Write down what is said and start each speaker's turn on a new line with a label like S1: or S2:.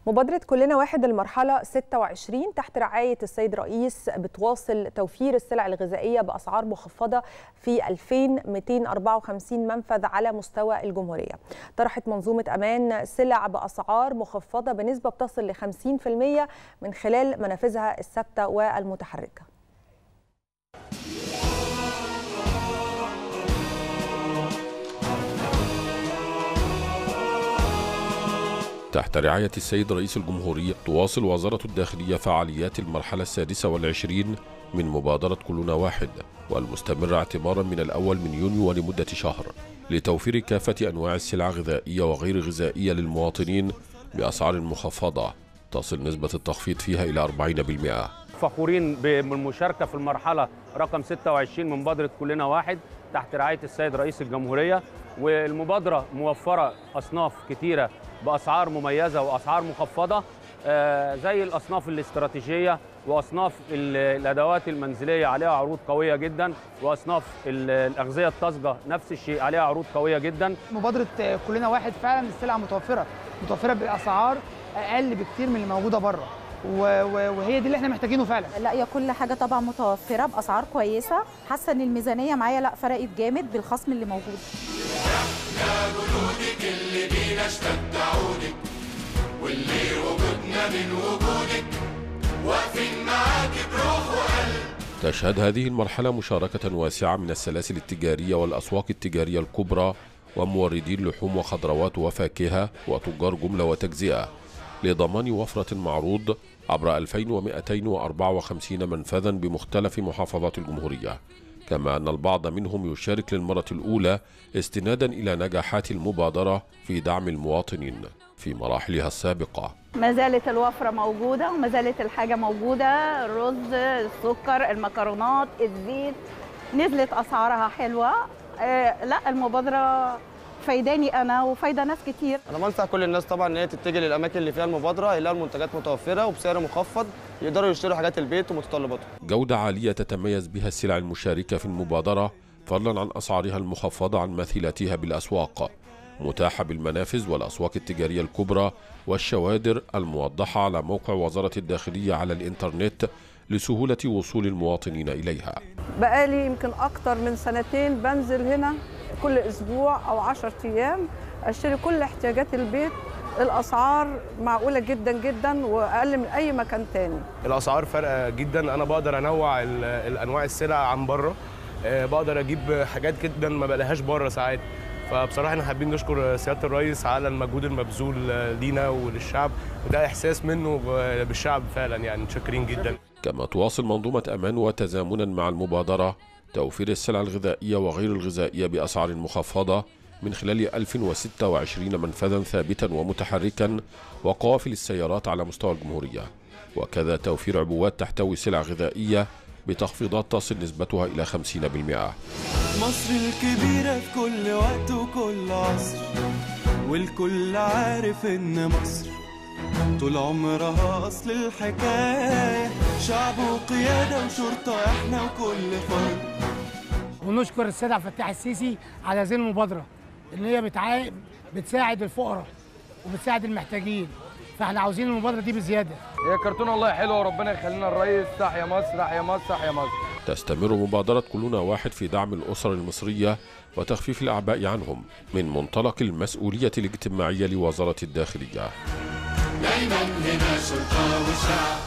S1: مبادرة كلنا واحد المرحلة 26 تحت رعاية السيد الرئيس بتواصل توفير السلع الغذائية بأسعار مخفضة في 2254 منفذ على مستوى الجمهورية. طرحت منظومة أمان سلع بأسعار مخفضة بنسبة بتصل ل 50% من خلال منافذها الثابتة والمتحركة.
S2: تحت رعاية السيد رئيس الجمهورية تواصل وزارة الداخلية فعاليات المرحلة 26 من مبادرة كلنا واحد، والمستمرة اعتبارا من الأول من يونيو ولمدة شهر، لتوفير كافة أنواع السلع الغذائية وغير غذائية للمواطنين بأسعار مخفضة تصل نسبة التخفيض فيها إلى 40%.
S3: فخورين بالمشاركة في المرحلة رقم 26 من مبادرة كلنا واحد تحت رعاية السيد رئيس الجمهورية، والمبادرة موفرة أصناف كتيرة بأسعار مميزة وأسعار مخفضة، زي الأصناف الاستراتيجية وأصناف الأدوات المنزلية عليها عروض قوية جدا، وأصناف الأغذية الطازجة نفس الشيء عليها عروض قوية جدا.
S4: مبادرة كلنا واحد فعلا السلع متوفرة بأسعار أقل بكتير من اللي موجودة بره، وهي دي اللي احنا محتاجينه فعلا.
S5: لا، هي كل حاجه طبعا متوفره باسعار كويسه. حاسه ان الميزانيه معايا لا فرقت جامد بالخصم اللي موجود.
S6: يا جنودك اللي بينا اشتد عودك، واللي وجودنا من وجودك، واقفين معاك بروح وقلب.
S2: تشهد هذه المرحلة مشاركة واسعة من السلاسل التجارية والأسواق التجارية الكبرى وموردي اللحوم وخضروات وفاكهة وتجار جملة وتجزئة، لضمان وفرة المعروض عبر 2254 منفذا بمختلف محافظات الجمهورية، كما أن البعض منهم يشارك للمرة الأولى استنادا إلى نجاحات المبادرة في دعم المواطنين في مراحلها السابقة.
S7: ما زالت الوفرة موجودة وما زالت الحاجة موجودة، الرز، السكر، المكرونات، الزيت، نزلت أسعارها حلوة. لا، المبادرة فايداني انا وفايده ناس كتير.
S8: انا بنصح كل الناس طبعا ان هي تتجه للاماكن اللي فيها المبادره، يلاقوا المنتجات متوفره وبسعر مخفض، يقدروا يشتروا حاجات البيت ومتطلباتهم.
S2: جوده عاليه تتميز بها السلع المشاركه في المبادره، فضلا عن اسعارها المخفضه عن مثيلاتها بالاسواق، متاحه بالمنافذ والاسواق التجاريه الكبرى والشوادر الموضحه على موقع وزاره الداخليه على الانترنت لسهوله وصول المواطنين اليها.
S9: بقالي يمكن اكتر من سنتين بنزل هنا كل اسبوع او 10 ايام اشتري كل احتياجات البيت. الاسعار معقوله جدا جدا واقل من اي مكان تاني.
S10: الاسعار فارقه جدا، انا بقدر انوع الانواع السلع عن بره، بقدر اجيب حاجات جدا ما بلاقيهاش بره ساعات. فبصراحه احنا حابين نشكر سياده الرئيس على المجهود المبذول لينا وللشعب، وده احساس منه بالشعب فعلا، يعني متشكرين جدا.
S2: كما تواصل منظومه امان وتزامنا مع المبادره توفير السلع الغذائية وغير الغذائية بأسعار مخفضة من خلال 1026 منفذا ثابتا ومتحركا وقوافل السيارات على مستوى الجمهورية، وكذا توفير عبوات تحتوي سلع غذائية بتخفيضات تصل نسبتها إلى 50%.
S11: مصر الكبيرة في كل وقت وكل عصر، والكل عارف إن مصر طول عمرها أصل الحكاية، شعب وقيادة وشرطة إحنا وكل فرد.
S4: ونشكر السيد عبد الفتاح السيسي على هذه المبادرة، إن هي بتساعد الفقراء وبتساعد المحتاجين، فإحنا عاوزين المبادرة دي بزيادة.
S3: هي كرتون والله حلوة وربنا يخلينا الرئيس. تحيا مصر، تحيا مصر، تحيا مصر.
S2: تستمر مبادرة كلنا واحد في دعم الأسر المصرية وتخفيف الأعباء عنهم من منطلق المسؤولية الاجتماعية لوزارة الداخلية.
S6: دايما هنا شرطة وشعب.